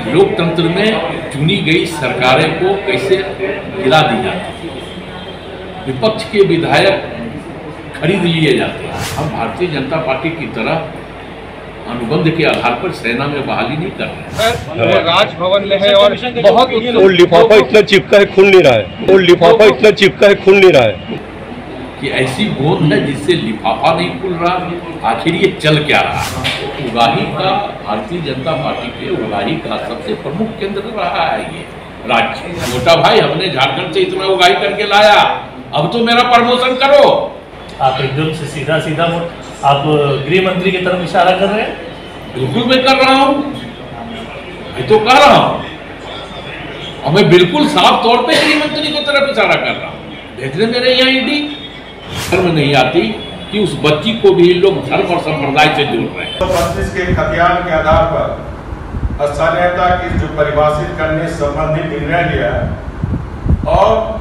लोकतंत्र में चुनी गई सरकारें को कैसे गिरा दी जाती है, विपक्ष के विधायक खरीद लिए जाते हैं। हम भारतीय जनता पार्टी की तरह अनुबंध के आधार पर सेना में बहाली नहीं कर रहे हैं। राजभवन में है और बहुत और लिफाफा इतना चिपका है खुल नहीं रहा है, और लिफाफा इतना चिपका है खुल नहीं रहा है कि ऐसी गोंद है जिससे लिफाफा नहीं खुल रहा। आखिर ये चल क्या रहा है? उगाही का भारतीय जनता पार्टी के उगाही का सबसे प्रमुख केंद्र रहा है ये राज्य। छोटा भाई, हमने झारखंड से इतना उगाही करके लाया, अब तो मेरा प्रमोशन करो। आप एकदम से सीधा आप गृह मंत्री की तरफ इशारा कर रहे हैं। बिल्कुल मैं कर रहा हूँ, मैं तो कह रहा हूँ, और मैं बिल्कुल साफ तौर पे गृह मंत्री की तरफ इशारा कर रहा हूँ। भेज रहे मेरे यहाँ ईडी। शर्म नहीं आती कि उस बच्ची को भी लोग धर्म और संप्रदाय से जोड़ रहे हैं। 25 के खतियान के आधार पर स्थानीयता की जो परिभाषित करने संबंधी निर्णय लिया और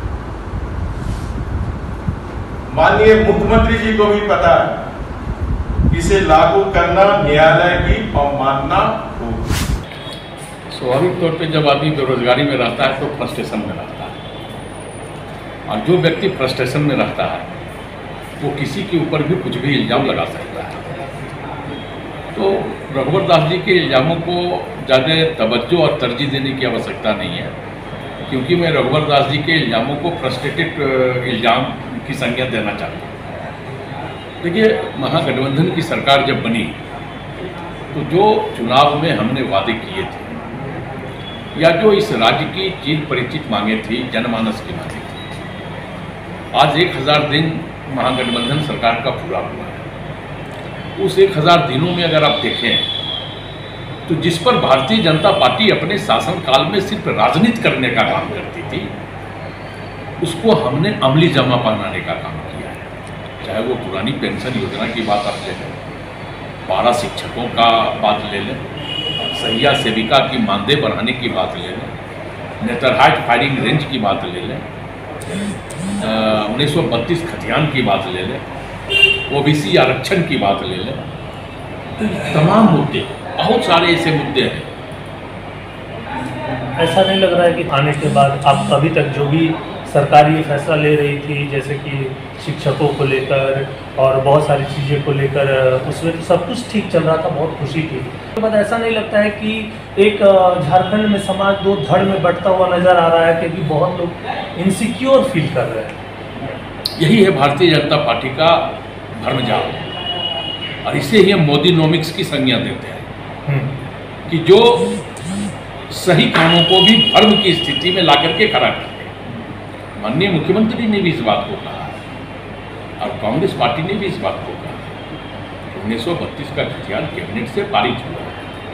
माननीय मुख्यमंत्री जी को भी पता है, इसे लागू करना न्यायालय की अवमानना होगी। स्वाभाविक तौर पे जब आदमी बेरोजगारी में रहता है तो फ्रस्ट्रेशन में रहता है, और जो व्यक्ति फ्रस्ट्रेशन में रहता है वो किसी के ऊपर भी कुछ भी इल्ज़ाम लगा सकता है। तो रघुवर दास जी के इल्ज़ामों को ज़्यादा तवज्जो और तरजीह देने की आवश्यकता नहीं है, क्योंकि मैं रघुवर दास जी के इल्ज़ामों को फ्रस्ट्रेटेड इल्ज़ाम की संज्ञा देना चाहता हूँ। देखिए, महागठबंधन की सरकार जब बनी तो जो चुनाव में हमने वादे किए थे या जो इस राज्य की चीर परिचित मांगे थी, जनमानस की मांगे थी, आज 1000 दिन महागठबंधन सरकार का पूरा हुआ है। उस 1000 दिनों में अगर आप देखें तो जिस पर भारतीय जनता पार्टी अपने शासनकाल में सिर्फ राजनीति करने का काम करती थी, उसको हमने अमली जमा बनाने का काम किया है। चाहे वो पुरानी पेंशन योजना की बात आप ले लें, 12 शिक्षकों का बात ले लें, सहिया सेविका की मानदेय बढ़ाने की बात ले लें, नेतरहाट फायरिंग रेंज की बात ले लें, 1932 खतियान की बात ले लें, ओबीसी आरक्षण की बात ले लें। तमाम मुद्दे, बहुत सारे ऐसे मुद्दे हैं। ऐसा नहीं लग रहा है कि आने के बाद आप अभी तक जो भी सरकार ये फैसला ले रही थी, जैसे कि शिक्षकों को लेकर और बहुत सारी चीज़ें को लेकर, उसमें तो सब कुछ ठीक चल रहा था, बहुत खुशी थी। तो बाद ऐसा नहीं लगता है कि एक झारखंड में समाज दो धड़ में बढ़ता हुआ नज़र आ रहा है, क्योंकि बहुत लोग इनसिक्योर फील कर रहे हैं। यही है भारतीय जनता पार्टी का भ्रमजाल, और इसे ही हम मोदीनोमिक्स की संज्ञा देते हैं कि जो सही कामों को भी भ्रम की स्थिति में ला करके खड़ा करते हैं। माननीय मुख्यमंत्री ने भी इस बात को कहा है और कांग्रेस पार्टी ने भी इस बात को कहा है। 1932 का खतियान कैबिनेट से पारित हुआ,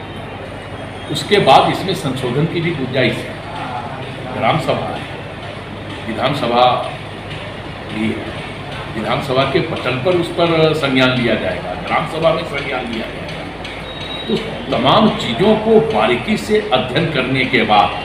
उसके बाद इसमें संशोधन की भी गुंजाइश है। ग्राम सभा है, विधानसभा भी है, विधानसभा के पटल पर उस पर संज्ञान लिया जाएगा, ग्राम सभा में संज्ञान लिया जाएगा। तो तमाम चीज़ों को बारीकी से अध्ययन करने के बाद,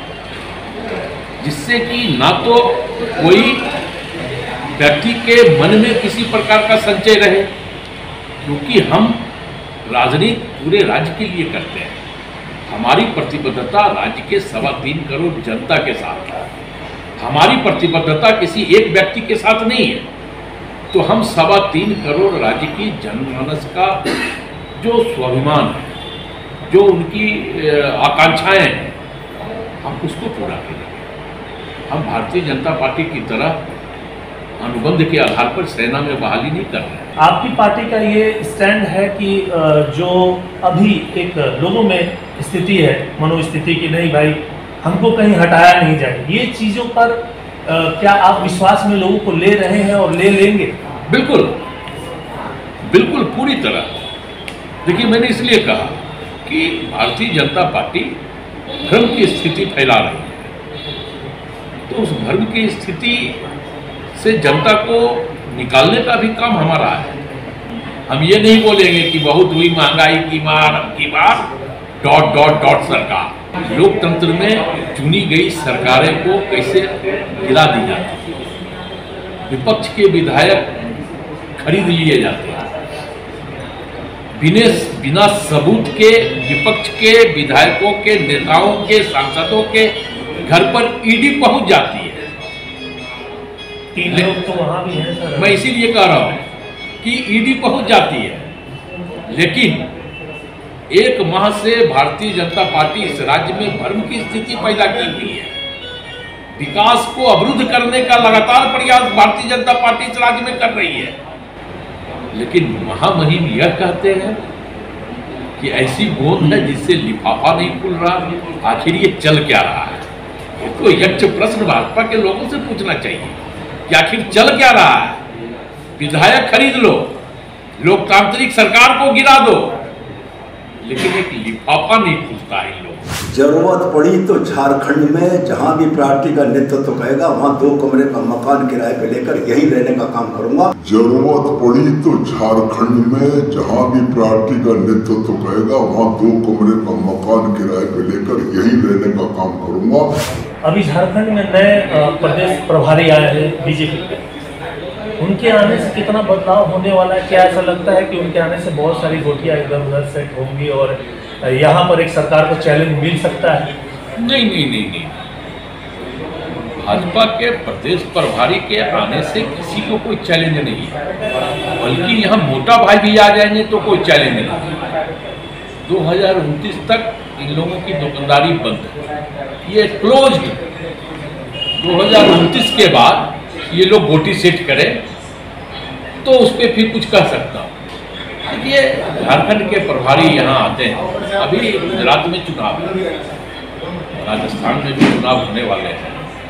जिससे कि ना तो कोई व्यक्ति के मन में किसी प्रकार का संचय रहे, क्योंकि हम राजनीति पूरे राज्य के लिए करते हैं। हमारी प्रतिबद्धता राज्य के 3.25 करोड़ जनता के साथ है, हमारी प्रतिबद्धता किसी एक व्यक्ति के साथ नहीं है। तो हम 3.25 करोड़ राज्य की जनमानस का जो स्वाभिमान है, जो उनकी आकांक्षाएं हैं, हम उसको पूरा करेंगे। हम भारतीय जनता पार्टी की तरह अनुबंध के आधार पर सेना में बहाली नहीं कर रहे हैं। आपकी पार्टी का ये स्टैंड है कि जो अभी एक लोगों में स्थिति है, मनोस्थिति की नहीं भाई हमको कहीं हटाया नहीं जाए, ये चीज़ों पर क्या आप विश्वास में लोगों को ले रहे हैं और ले लेंगे? बिल्कुल, बिल्कुल, पूरी तरह। देखिए, मैंने इसलिए कहा कि भारतीय जनता पार्टी भ्रम की स्थिति फैला रही है, तो उस भ्रम की स्थिति से जनता को निकालने का भी काम हमारा है। हम ये नहीं बोलेंगे कि बहुत हुई महंगाई की मार, अब की बार ... सरकार। लोकतंत्र में चुनी गई सरकारें को कैसे गिरा दी जाती है, विपक्ष के विधायक खरीद लिए जाते हैं, बिना सबूत के विपक्ष के विधायकों के नेताओं के सांसदों के घर पर ईडी पहुंच जाती है। 3 लोग तो वहां भी हैं सर। मैं इसीलिए कह रहा हूं कि ईडी पहुंच जाती है, लेकिन 1 माह से भारतीय जनता पार्टी इस राज्य में भ्रम की स्थिति पैदा की हुई है। विकास को अवरुद्ध करने का लगातार प्रयास भारतीय जनता पार्टी इस राज्य में कर रही है, लेकिन महामहिम यह कहते हैं कि ऐसी गोंद है जिससे लिफाफा नहीं खुल रहा। आखिर ये चल क्या रहा है? ये तो यक्ष प्रश्न भाजपा के लोगों से पूछना चाहिए कि आखिर चल क्या रहा है। विधायक खरीद लो, लोकतांत्रिक सरकार को गिरा दो, लेकिन एक लिफाफा नहीं खुलता है इन लोगों। जरूरत पड़ी तो झारखंड में जहां भी पार्टी का नेतृत्व कहेगा वहां 2 कमरे का मकान किराए पे लेकर यहीं रहने का काम करूंगा। जरूरत पड़ी तो झारखंड में जहां भी पार्टी का नेतृत्व कहेगा वहां 2 कमरे का मकान किराए पे लेकर यहीं रहने का काम करूंगा। अभी झारखंड में नए प्रदेश प्रभारी आए हैं बीजेपी के, उनके आने से कितना बदलाव होने वाला है? क्या ऐसा लगता है कि उनके आने से बहुत सारी गोटियां इधर उधर सेट होंगी और यहाँ पर एक सरकार को चैलेंज मिल सकता है? नहीं। भाजपा के प्रदेश प्रभारी के आने से किसी को कोई चैलेंज नहीं है, बल्कि यहाँ मोटा भाई भी आ जाएंगे तो कोई चैलेंज नहीं। 2029 तक इन लोगों की दुकानदारी बंद है, ये क्लोज्ड। 2029 के बाद ये लोग गोटी सेट करें तो उस पर फिर कुछ कह सकता हूँ। ये झारखंड के प्रभारी यहाँ आते हैं। अभी गुजरात में चुनाव है, राजस्थान में भी चुनाव होने वाले हैं।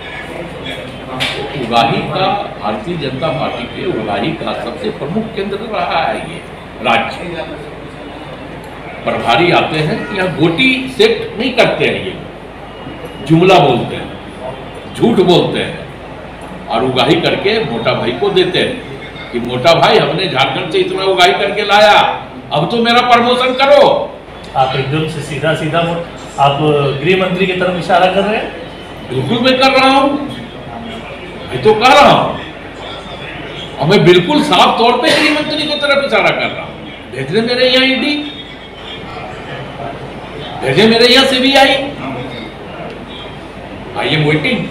उगाही का भारतीय जनता पार्टी के उगाही का सबसे प्रमुख केंद्र रहा है ये राज्य। प्रभारी आते हैं, यहाँ गोटी सेट नहीं करते हैं, ये जुमला बोलते हैं, झूठ बोलते हैं और उगाही करके मोटा भाई को देते हैं कि मोटा भाई हमने झारखंड से इतना उगाही करके लाया, अब तो मेरा प्रमोशन करो। आप एकदम से सीधा आप गृह मंत्री की तरफ इशारा कर रहे हैं? बिल्कुल मैं कर रहा हूं, मैं तो कह रहा हूं, और मैं बिल्कुल साफ तौर पे गृह मंत्री की तरफ इशारा कर रहा हूं। भेज दे मेरे यहाँ ईडी, भेजे मेरे यहाँ सीबीआई, आई एम वेटिंग।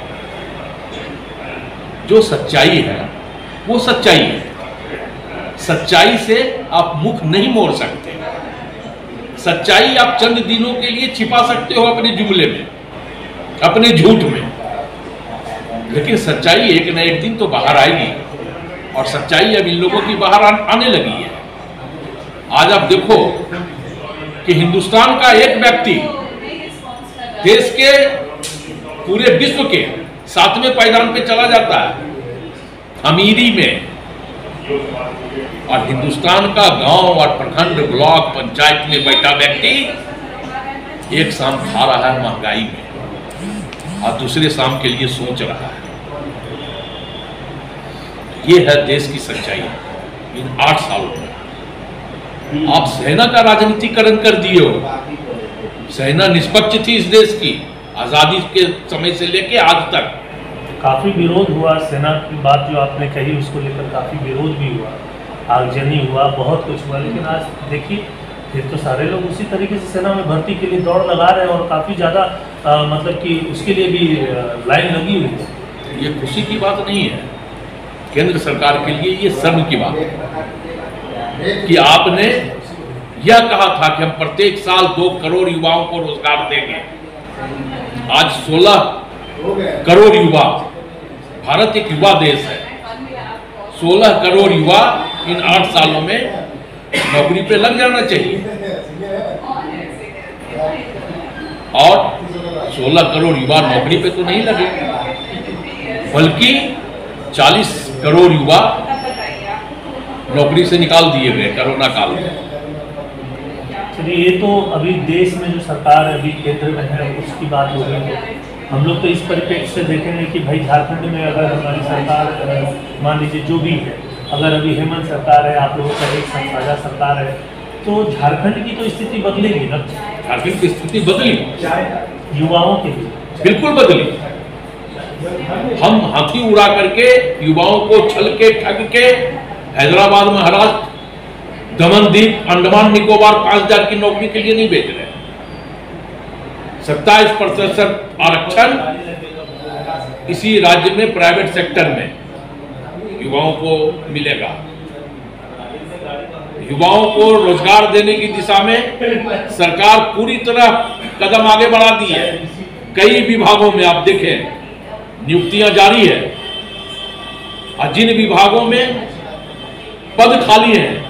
जो सच्चाई है वो सच्चाई है। सच्चाई से आप मुख नहीं मोड़ सकते। सच्चाई आप चंद दिनों के लिए छिपा सकते हो अपने जुमले में, अपने झूठ में, लेकिन सच्चाई एक न एक दिन तो बाहर आएगी, और सच्चाई अब इन लोगों की बाहर आने लगी है। आज आप देखो कि हिंदुस्तान का एक व्यक्ति देश के पूरे विश्व के 7वें पायदान पे चला जाता है अमीरी में, और हिंदुस्तान का गांव और प्रखंड ब्लॉक पंचायत में बैठा व्यक्ति एक शाम खा रहा है महंगाई में और दूसरे शाम के लिए सोच रहा है। ये है देश की सच्चाई। इन 8 सालों में आप सेना का राजनीतिकरण कर दिए हो। सेना निष्पक्ष थी इस देश की, आजादी के समय से लेके आज तक। काफ़ी विरोध हुआ, सेना की बात जो आपने कही उसको लेकर काफ़ी विरोध भी हुआ, आगजनी हुआ, बहुत कुछ हुआ, लेकिन आज देखिए फिर तो सारे लोग उसी तरीके से सेना में भर्ती के लिए दौड़ लगा रहे हैं और काफ़ी ज़्यादा मतलब कि उसके लिए भी लाइन लगी हुई है। ये खुशी की बात नहीं है, केंद्र सरकार के लिए ये शर्म की बात है कि आपने यह कहा था कि हम प्रत्येक साल 2 करोड़ युवाओं को रोजगार देंगे। आज 16 करोड़ युवा, भारत एक युवा देश है, 16 करोड़ युवा इन 8 सालों में नौकरी पे लग जाना चाहिए, और 16 करोड़ युवा नौकरी पे तो नहीं लगे, बल्कि 40 करोड़ युवा नौकरी से निकाल दिए गए कोरोना काल में। चलिए, ये तो अभी देश में जो सरकार अभी केंद्र में है उसकी बात हो रही है। हम लोग तो इस परिप्रेक्ष्य से देखेंगे कि भाई झारखंड में अगर हमारी सरकार मान लीजिए जो भी है, अगर अभी हेमंत सरकार है, आप लोगों का एक साझा सरकार है, तो झारखंड की तो स्थिति बदलेगी ना? झारखंड की स्थिति बदली, युवाओं के लिए बिल्कुल बदली। हम हाथी उड़ा करके युवाओं को छल के ठग के हैदराबाद महाराष्ट्र दमनदीप, अंडमान निकोबार 5,000 की नौकरी के लिए नहीं भेज रहे। 27% आरक्षण इसी राज्य में प्राइवेट सेक्टर में युवाओं को मिलेगा। युवाओं को रोजगार देने की दिशा में सरकार पूरी तरह कदम आगे बढ़ा दी है। कई विभागों में आप देखें नियुक्तियां जारी है और जिन विभागों में पद खाली हैं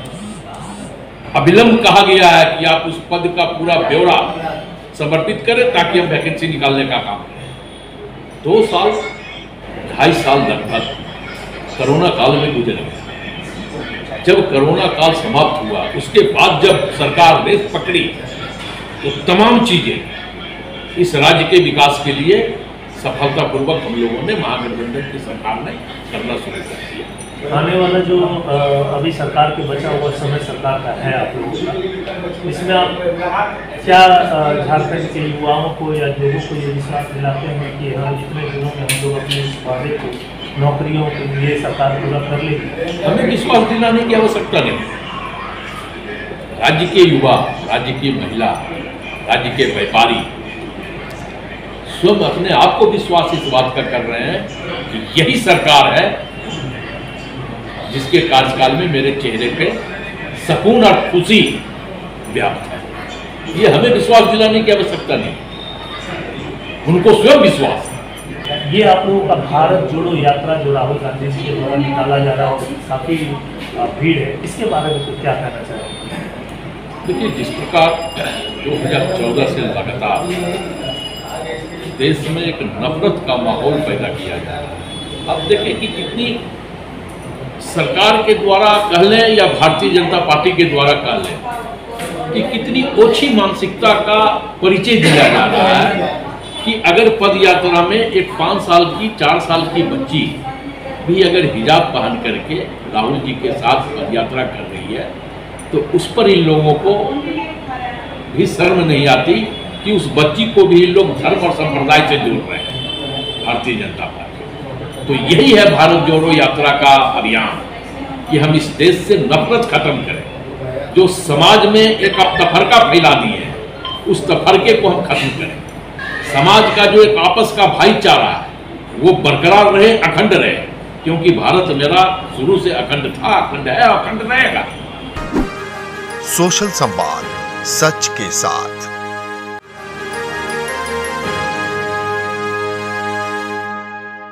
अविलंब कहा गया है कि आप उस पद का पूरा ब्यौरा समर्पित करें ताकि हम वैकेंसी निकालने का काम करें। 2 साल 2.5 साल लगभग कोरोना काल में गुजर गए। जब कोरोना काल समाप्त हुआ उसके बाद जब सरकार रेस पकड़ी तो तमाम चीजें इस राज्य के विकास के लिए सफलतापूर्वक हम लोगों ने महागठबंधन की सरकार ने करना शुरू कर दिया। आने वाला जो अभी सरकार के बचा हुआ समय सरकार का है आप लोगों का, इसमें आप क्या झारखंड के युवाओं को या लोगों को ये विश्वास दिलाते हैं कि हाँ इतने दिनों में हम लोग अपने इस वादे को नौकरियों के लिए सरकार पूरा कर लेगी? हमें विश्वास दिलाने की आवश्यकता नहीं। राज्य के युवा, राज्य की महिला, राज्य के व्यापारी स्वयं अपने आप को विश्वास इस बात का कर रहे हैं कि यही सरकार है जिसके कार्यकाल में मेरे चेहरे पे सुकून और खुशी व्याप्त है। ये हमें विश्वास दिलाने की आवश्यकता नहीं, उनको स्वयं विश्वास है। ये आप लोगों का भारत जोड़ो यात्रा जो राहुल गांधी जी के द्वारा निकाला जा रहा है काफी भीड़ है, इसके बारे में तो क्या कहना चाहेंगे? देखिए, जिस प्रकार 2014 से लगातार देश में एक नफरत का माहौल पैदा किया जा रहा है, अब देखिए कि कितनी सरकार के द्वारा कह लें या भारतीय जनता पार्टी के द्वारा कह लें कि कितनी ओछी मानसिकता का परिचय दिया जा रहा है कि अगर पद यात्रा में एक 5 साल की 4 साल की बच्ची भी अगर हिजाब पहन करके राहुल जी के साथ पद यात्रा कर रही है तो उस पर इन लोगों को भी शर्म नहीं आती कि उस बच्ची को भी इन लोग धर्म और संप्रदाय से जोड़ रहे हैं भारतीय जनता पार्टी। तो यही है भारत जोड़ो यात्रा का अभियान कि हम इस देश से नफरत खत्म करें। जो समाज में एक आप तफरका फैला दिए हैं उस तफरके को हम खत्म करें। समाज का जो एक आपस का भाईचारा है वो बरकरार रहे, अखंड रहे, क्योंकि भारत मेरा शुरू से अखंड था, अखंड है, अखंड रहेगा। सोशल संवाद, सच के साथ।